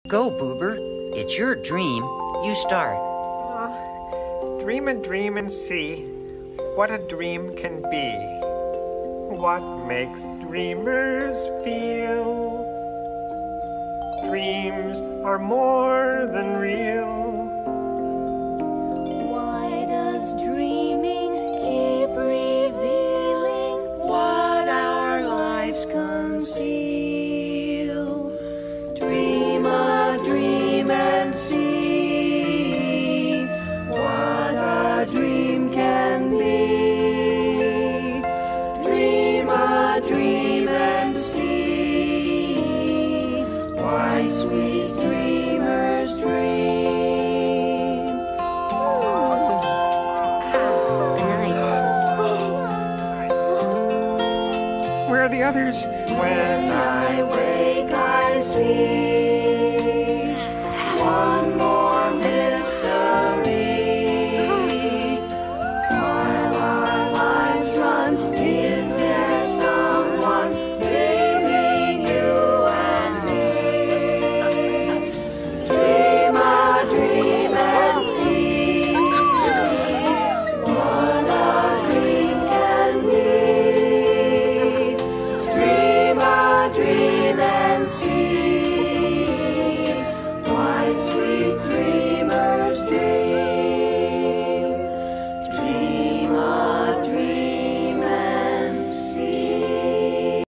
Go, Boober. It's your dream. You start. Dream a dream and see what a dream can be. What makes dreamers feel? Dreams are more than real. Why does dreaming keep revealing what our lives conceal? Dream a dream and see what a dream can be. Dream a dream and see why sweet dreamers dream. Where are the others? When I wake, I see